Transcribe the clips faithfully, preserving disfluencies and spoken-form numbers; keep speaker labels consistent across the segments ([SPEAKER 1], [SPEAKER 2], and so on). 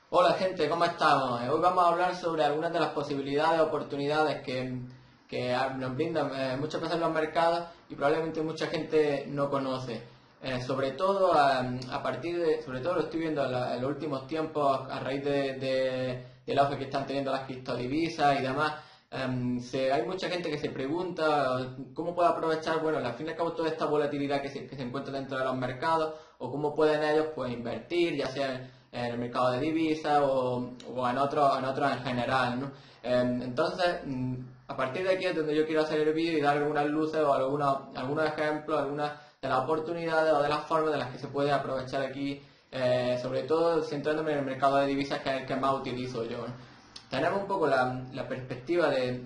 [SPEAKER 1] Hola gente, ¿cómo estamos? Eh, Hoy vamos a hablar sobre algunas de las posibilidades, oportunidades que, que ah, nos brindan eh, muchas veces los mercados y probablemente mucha gente no conoce. Eh, sobre todo a, a partir de, sobre todo lo estoy viendo en, la- en los últimos tiempos a raíz de, de- del auge que están teniendo las criptodivisas y demás. Em, se- hay mucha gente que se pregunta cómo puede aprovechar, bueno, al fin y al cabo toda esta volatilidad que se, que se encuentra dentro de los mercados o cómo pueden ellos pues invertir, ya sea en, en el mercado de divisas o, o en otros en otros en general, ¿no? Em, entonces, mm, a partir de aquí es donde yo quiero hacer el vídeo y dar algunas luces o algunos, algunos ejemplos, algunas de las oportunidades o de las formas de las que se puede aprovechar aquí, eh, sobre todo centrándome en el mercado de divisas que es el que más utilizo yo, ¿no? Tenemos un poco la, la perspectiva de,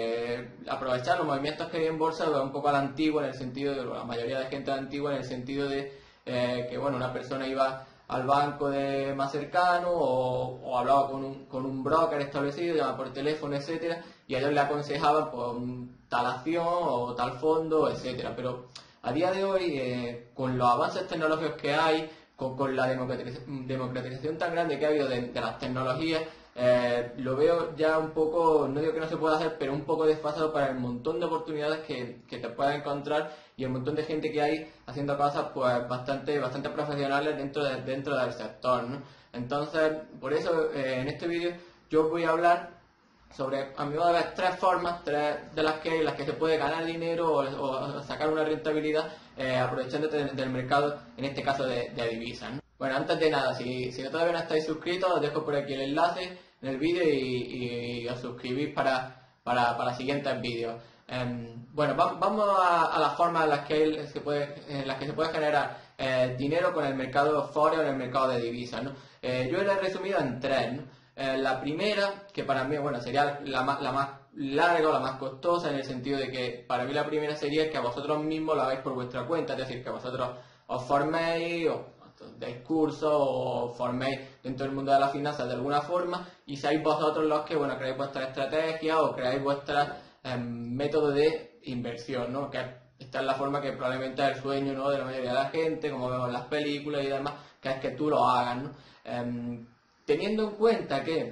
[SPEAKER 1] de aprovechar los movimientos que hay en bolsa un poco a la antigua, en el sentido de la mayoría de gente antigua, en el sentido de eh, que bueno, una persona iba al banco de más cercano o, o hablaba con un, con un broker establecido, llamaba por teléfono, etcétera, y ellos le aconsejaban pues, un- tal acción o tal fondo, etcétera. Pero a día de hoy, eh, con los avances tecnológicos que hay, con, con la democratiza- democratización tan grande que ha habido de, de las tecnologías, eh, lo veo ya un poco, no digo que no se pueda hacer, pero un poco desfasado para el montón de oportunidades que, que te puedes encontrar y el montón de gente que hay haciendo cosas pues bastante, bastante profesionales dentro, de- dentro del sector, ¿no? Entonces, por eso eh, en este vídeo yo voy a hablar sobre, a mi modo de ver, tres formas, tres de las que, las que se puede ganar dinero o, o sacar una rentabilidad eh, aprovechándote del, del mercado, en este caso de, de divisas, ¿no? Bueno, antes de nada, si, si todavía no estáis suscritos, os dejo por aquí el enlace en el vídeo y, y os suscribís para, para, para siguientes vídeos. Em, bueno, va- vamos a, a las formas en las que, el- se puede, en las que se puede generar eh, dinero con el mercado forex o en el mercado de divisas, ¿no? Eh, yo lo he resumido en tres, ¿no? Eh, la primera, que para mí, bueno, sería la más, la más larga o la más costosa en el sentido de que para mí la primera sería que a vosotros mismos lo hagáis por vuestra cuenta, es decir, que vosotros os forméis o deis cursos o forméis dentro del mundo de las finanzas de alguna forma y seáis vosotros los que, bueno, creáis vuestra estrategia o creáis vuestra eh, método de inversión, ¿no? Que esta es la forma que probablemente es el sueño, ¿no?, de la mayoría de la gente, como vemos en las películas y demás, que es que tú lo hagas, ¿no? Em, teniendo en cuenta que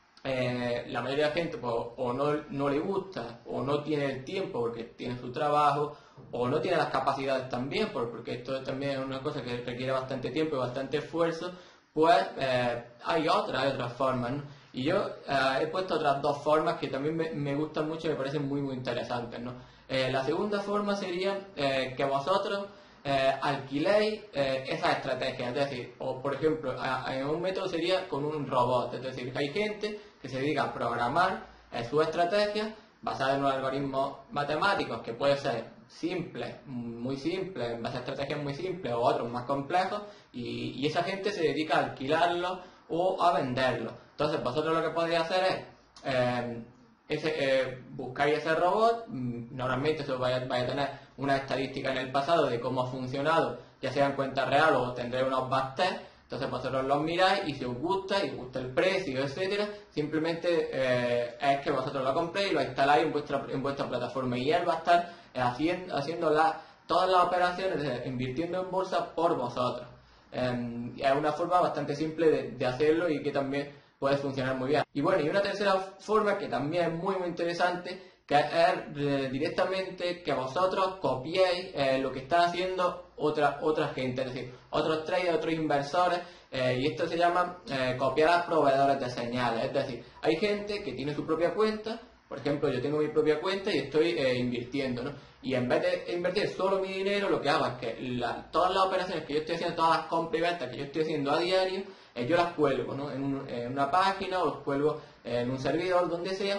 [SPEAKER 1] eh, la mayoría de la gente pues, o no, no le gusta o no tiene el tiempo porque tiene su trabajo o no tiene las capacidades también, por- porque esto también es una cosa que requiere bastante tiempo y bastante esfuerzo, pues eh, hay otras, hay otras formas, ¿no? Y yo eh, he puesto otras dos formas que también me, me gustan mucho y me parecen muy muy interesantes, ¿no? Eh, la segunda forma sería eh, que vosotros eh, alquiléis eh, esas estrategias, es decir, o por ejemplo, a- a- un método sería con un robot, es decir, que hay gente que se dedica a programar eh, sus estrategias basadas en unos algoritmos matemáticos que pueden ser simples, muy simples, en base a estrategias muy simples o otros más complejos, y, y esa gente se dedica a alquilarlos o a venderlos. Entonces, vosotros lo que podéis hacer es eh, ese, eh, buscáis ese robot, mm, normalmente eso vaya, vaya a tener una estadística en el pasado de cómo ha funcionado, ya sea en cuenta real o tendréis unos backtest, entonces vosotros los miráis y si os gusta y os gusta el precio, etcétera, simplemente eh, es que vosotros lo compréis y lo instaláis en vuestra, en vuestra plataforma y él va a estar eh, haciendo, haciendo la- todas las operaciones, eh, invirtiendo en bolsa por vosotros. Eh, es una forma bastante simple de, de hacerlo y que también puede funcionar muy bien. Y bueno, y una tercera forma que también es muy muy interesante, que es eh, directamente que vosotros copiéis eh, lo que están haciendo otra, otra gente, es decir, otros traders, otros inversores, eh, y esto se llama eh, copiar a proveedores de señales. Es decir, hay gente que tiene su propia cuenta, por ejemplo, yo tengo mi propia cuenta y estoy eh, invirtiendo, ¿no? Y en vez de invertir solo mi dinero, lo que hago es que la- todas las operaciones que yo estoy haciendo, todas las compras y ventas que yo estoy haciendo a diario, eh, yo las cuelgo, ¿no?, en, un- en una página o las cuelgo en un servidor, donde sea,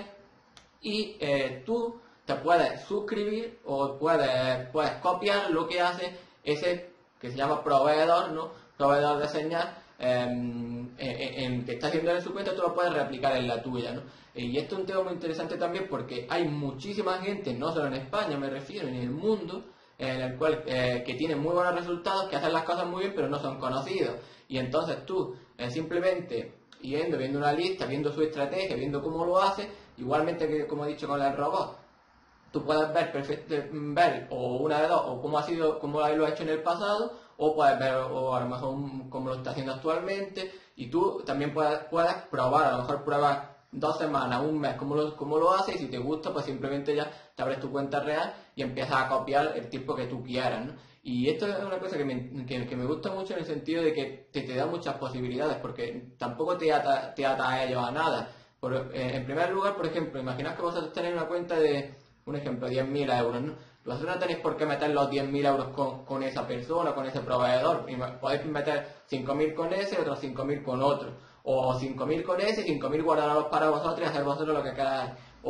[SPEAKER 1] y eh, tú te puedes suscribir o puedes, puedes copiar lo que hace ese que se llama proveedor, ¿no? Proveedor de señal, eh, en, en que está haciendo en su cuenta, tú lo puedes replicar en la tuya, ¿no? Y esto es un tema muy interesante también porque hay muchísima gente, no solo en España me refiero, en el mundo, en el cual eh, que tienen muy buenos resultados, que hacen las cosas muy bien, pero no son conocidos. Y entonces tú eh, simplemente yendo, viendo una lista, viendo su estrategia, viendo cómo lo hace, igualmente que como he dicho con el robot, tú puedes ver, perfecto, ver o una de dos, o cómo ha sido, cómo lo ha hecho en el pasado, o puedes ver o a lo mejor cómo lo está haciendo actualmente, Y tú también puedes, puedes probar, a lo mejor pruebas dos semanas, un mes, cómo lo, cómo lo haces, y si te gusta, pues simplemente ya te abres tu cuenta real y empiezas a copiar el tiempo que tú quieras, ¿no? Y esto es una cosa que me, que, que me gusta mucho en el sentido de que te, te da muchas posibilidades, porque tampoco te ata, te ata a ellos a nada. Por, eh, en primer lugar, por ejemplo, imaginad que vosotros tenéis una cuenta de, un ejemplo, diez mil euros, ¿no? Vosotros no tenéis por qué meter los diez mil euros con, con esa persona, con ese proveedor. Y podéis meter cinco mil con ese y otros cinco mil con otro. O cinco mil con ese y cinco mil guardarlos para vosotros y hacer vosotros lo que queráis.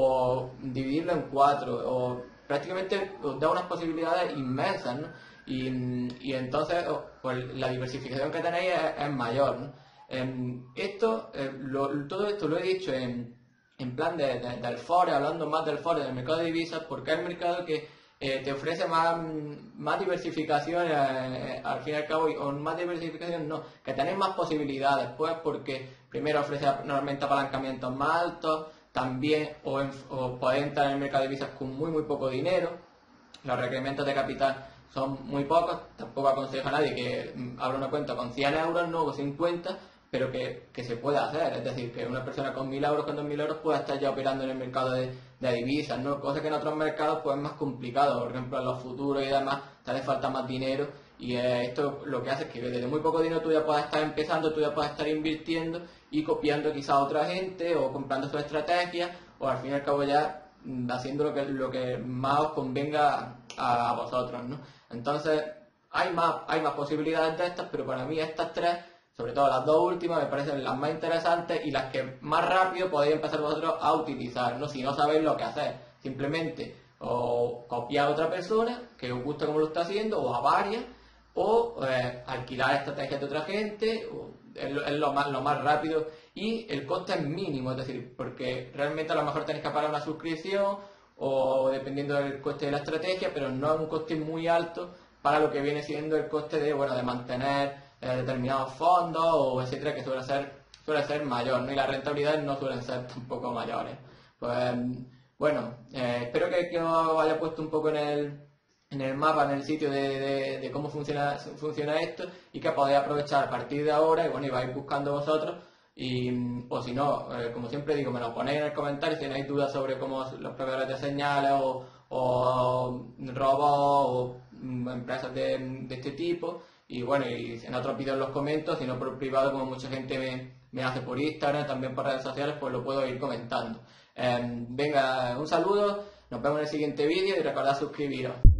[SPEAKER 1] O dividirlo en cuatro. O prácticamente os da unas posibilidades inmensas, ¿no? Y, y entonces pues, la diversificación que tenéis es, es mayor, ¿no? Eh, esto, eh, lo, todo esto lo he dicho en, en plan de, de, del Forex, hablando más del Forex, del mercado de divisas, porque es el mercado que eh, te ofrece más, más diversificación, eh, al fin y al cabo, o más diversificación no, que tenéis más posibilidades, pues porque primero ofrece normalmente apalancamientos más altos, también o, en, o podéis entrar en el mercado de divisas con muy muy poco dinero, los requerimientos de capital son muy pocos, tampoco aconsejo a nadie que abra una cuenta con cien euros, no con cincuenta, pero que, que se puede hacer, es decir, que una persona con mil euros, con dos mil euros pueda estar ya operando en el mercado de, de divisas, ¿no? Cosa que en otros mercados pues es más complicado, por ejemplo en los futuros y demás, te hace falta más dinero y eh, esto lo que hace es que desde muy poco dinero tú ya puedas estar empezando, tú ya puedas estar invirtiendo y copiando quizá a otra gente o comprando su estrategia o al fin y al cabo ya haciendo lo que, lo que más os convenga a, a vosotros, ¿no? Entonces, hay más, hay más posibilidades de estas, pero para mí estas tres, sobre todo las dos últimas, me parecen las más interesantes y las que más rápido podéis empezar vosotros a utilizar, ¿no? Si no sabéis lo que hacer, simplemente o copiar a otra persona que os gusta cómo lo está haciendo, o a varias, o eh, alquilar estrategias de otra gente, o, es, lo, es lo, más, lo más rápido y el coste es mínimo, es decir, porque realmente a lo mejor tenéis que pagar una suscripción o dependiendo del coste de la estrategia, pero no es un coste muy alto para lo que viene siendo el coste de, bueno, de mantener eh, determinados fondos o etcétera, que suele ser, suele ser mayor, ¿no? Y las rentabilidades no suelen ser tampoco mayores. Pues bueno, eh, espero que, que os haya puesto un poco en el, en el mapa, en el sitio de, de, de cómo funciona, funciona esto y que podáis aprovechar a partir de ahora y bueno, y vais buscando vosotros. Y, o si no, eh, como siempre digo, me lo ponéis en el comentario si tenéis dudas sobre cómo los proveedores de señales o, o robots o mm, empresas de, de este tipo. Y bueno, y en otros vídeos los comento, si no por privado, como mucha gente me, me hace por Instagram, también por redes sociales, pues lo puedo ir comentando. Eh, venga, un saludo, nos vemos en el siguiente vídeo y recordad suscribiros.